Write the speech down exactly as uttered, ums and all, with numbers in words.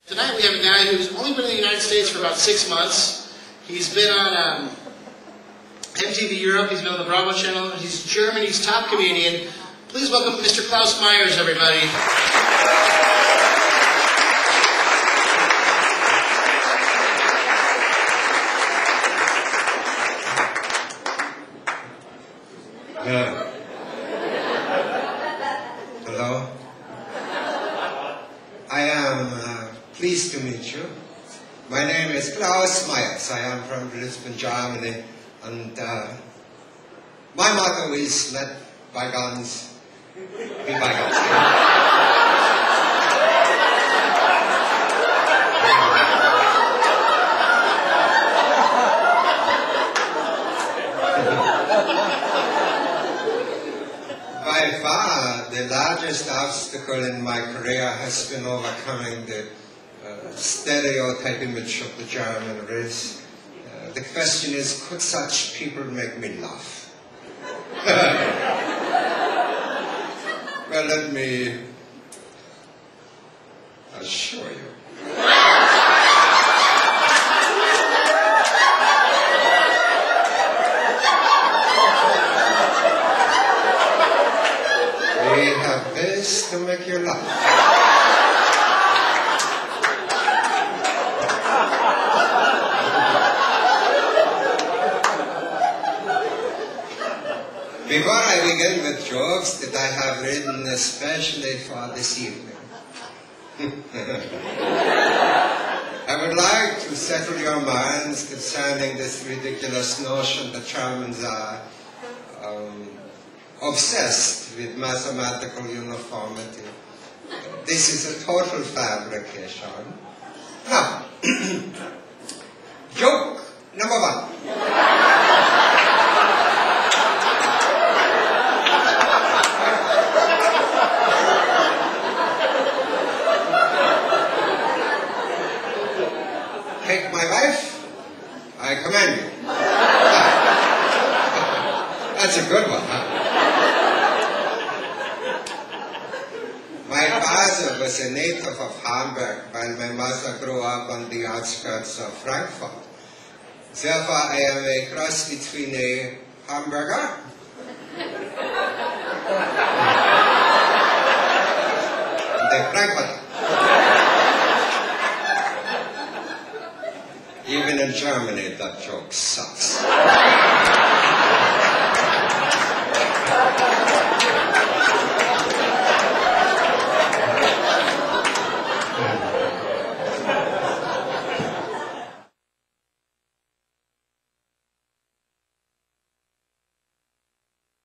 Tonight we have a guy who's only been in the United States for about six months. He's been on um, M T V Europe, he's been on the Bravo channel, he's Germany's top comedian. Please welcome Mister Klaus Myers, everybody. Uh, hello. I am uh, pleased to meet you. My name is Klaus Myers. I am from Lisbon, Germany, and uh, my motto is let bygones be bygones. By far, the largest obstacle in my career has been overcoming the uh, stereotype image of the German race. Uh, the question is, could such people make me laugh? Well, let me assure you. We have ways to make you laugh. Before I begin with jokes that I have written especially for this evening, I would like to settle your minds concerning this ridiculous notion that Germans are um, obsessed with mathematical uniformity. This is a total fabrication. Now, joke number one. Take my wife, I command you. That's a good one, huh? My father was a native of Hamburg, while my mother grew up on the outskirts of Frankfurt. Therefore, I am a cross between a hamburger and a Frankfurter. Even in Germany, that joke sucks.